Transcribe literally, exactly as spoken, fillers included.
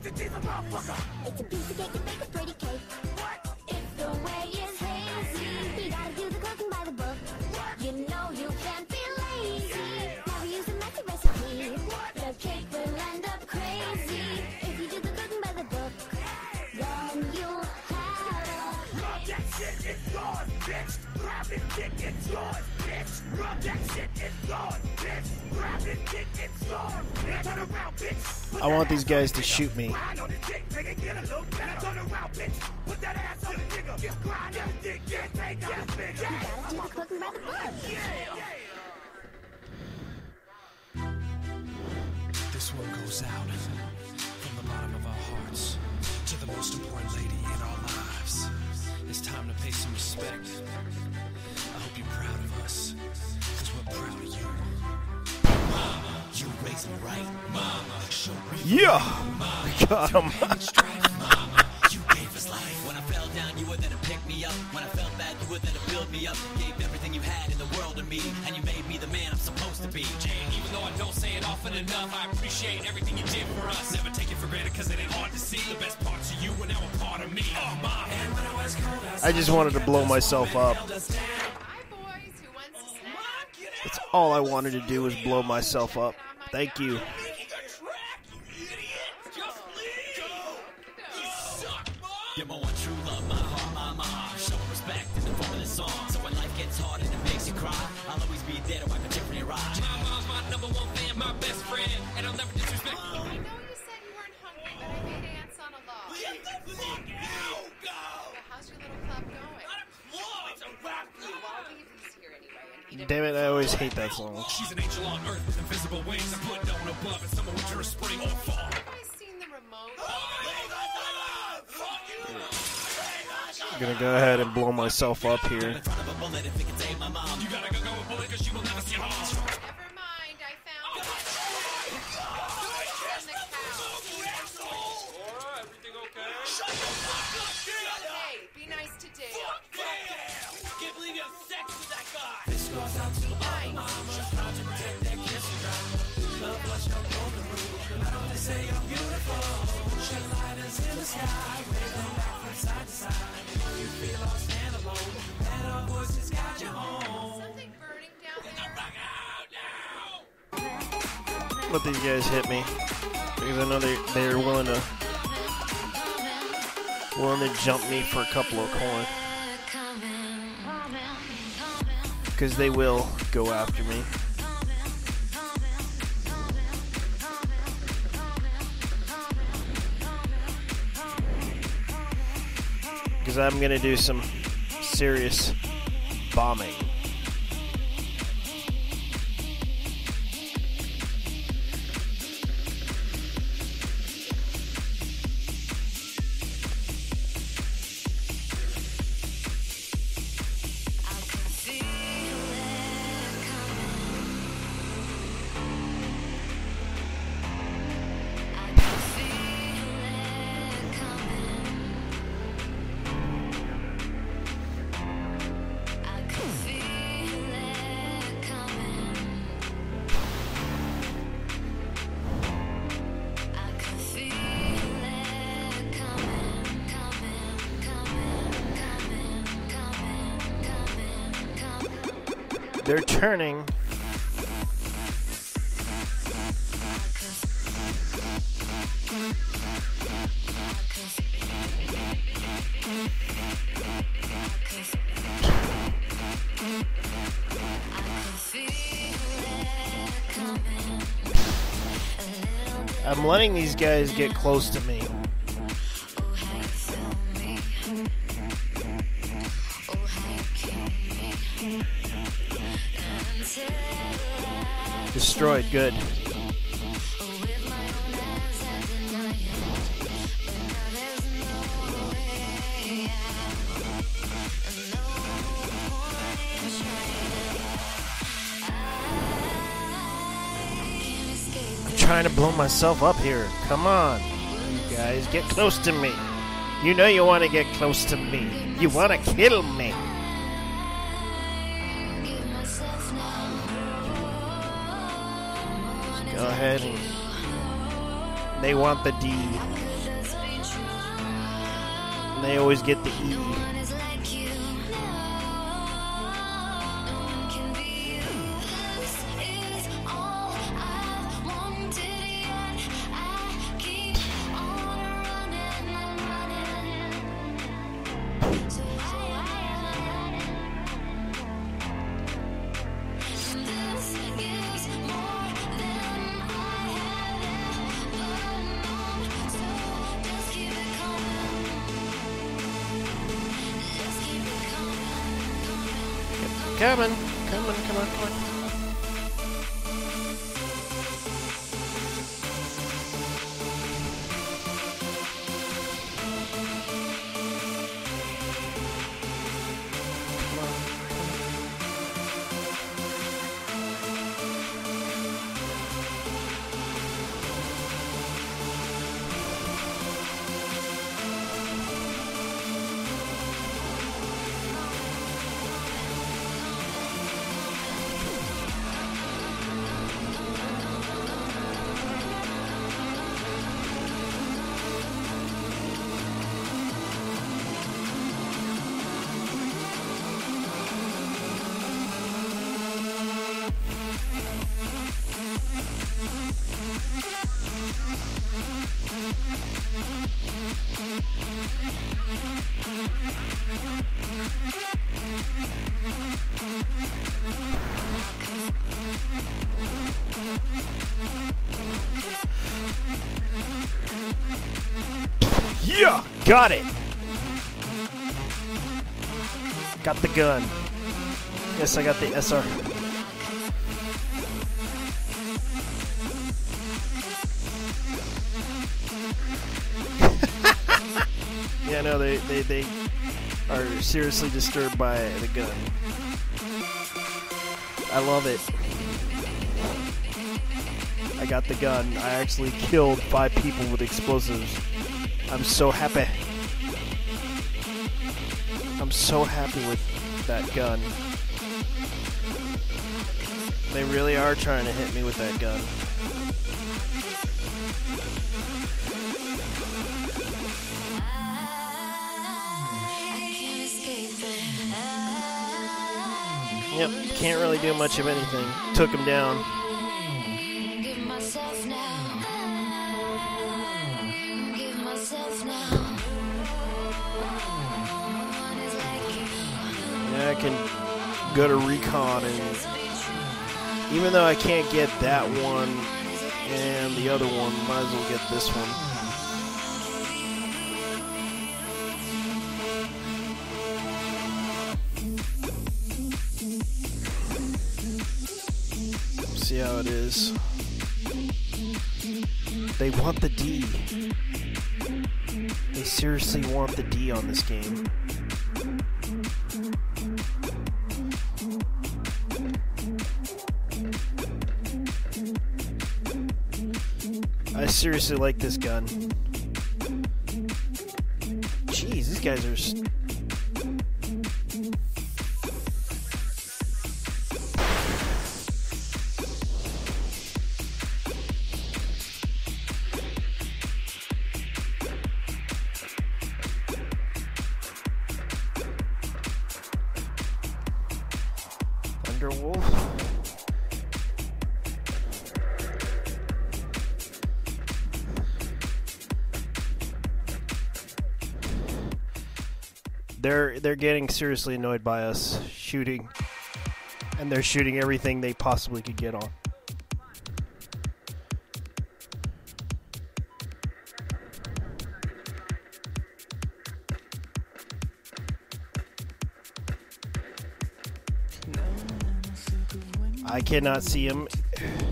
It's a piece of cake to make a pretty cake. If the way is hazy, you gotta do the cooking by the book. You know you can't be lazy. Never use a messy recipe. The cake will end up crazy. If you do the cooking by the book, then you'll have Rub that shit, it's yours, bitch. Grab it, dick, it's yours, bitch. Rub that shit, it's yours, bitch. Grab it, dick, it's yours, bitch. Turn around, bitch. I want these guys to shoot me. This one goes out from the bottom of our hearts to the most important lady in our lives. It's time to pay some respect. I hope you're proud of us, because we're proud of you. Mama, you raised me right. Mama, show me. Yeah! Mama, Got him. Mama, you gave us life. When I fell down, you were there to pick me up. When I felt bad, you were there to build me up. Gave everything you had in the world to me, and you made me the man I'm supposed to be. Jane, even though I don't say it often enough, I appreciate everything you did for us. Never take it for granted, because it ain't hard to see. The best parts of you are now a part of me. Oh, Mama. And when I was cold, I I just wanted to blow myself up. Hi, boys. Who wants a snack? That's all I wanted to do was blow myself up. Thank you. You're my one true love, my heart, my mom. Show respect in the form of this song. So when life gets hard and it makes you cry, I'll always be there to wipe a tear from your eye. My mom's my number one fan, my best friend, and I'll never disrespect you. I know you said you weren't hungry, but I made ants on a log. Get the fuck out! Go! But how's your little club going? Not a club, it's a rap group. Well, I'll leave these here anyway. And eat Damn it, I always hate that song. She's an angel on earth with invisible wings. I put no one above, and someone winter or spring or fall. Have I seen the remote? I'm gonna go ahead and blow myself up here. In front of a bullet if it can save my mom. You gotta go go with bullet, cause you will never see harm. Never mind, I found it. On the couch. Laura, everything okay? Hey, be nice to Dale. Can't believe you have sex with that guy! This goes out to all the mamas trying to protect their kids and drown. Love was your golden rule. I know they say I'm beautiful. Shed lighters in the sky, wave them back from side to side. If you feel lost and alone, let our voices guide you home. Something burning down there. Let these guys hit me. Because I know they, they're willing to willing to jump me for a couple of coin. Because they will go after me. Because I'm going to do some serious bombing. They're turning. I'm letting these guys get close to me. Destroyed, good. I'm trying to blow myself up here. Come on, you guys, get close to me. You know you want to get close to me. You want to kill me. Go ahead and they want the D. And they always get the E. Coming, coming, come on, come on. Yeah! Got it! Got the gun. Yes, I got the S R. Yeah, no, they, they, they are seriously disturbed by the gun. I love it. I got the gun. I actually killed five people with explosives. I'm so happy. I'm so happy with that gun. They really are trying to hit me with that gun. Yep, can't really do much of anything. Took him down. Yeah, I can go to recon, and even though I can't get that one and the other one, might as well get this one. See how it is. They want the D. They seriously want the D on this game. I seriously like this gun. Jeez, these guys are... St- Thunderwolf. They're they're getting seriously annoyed by us shooting, and they're shooting everything they possibly could get on. I cannot see him.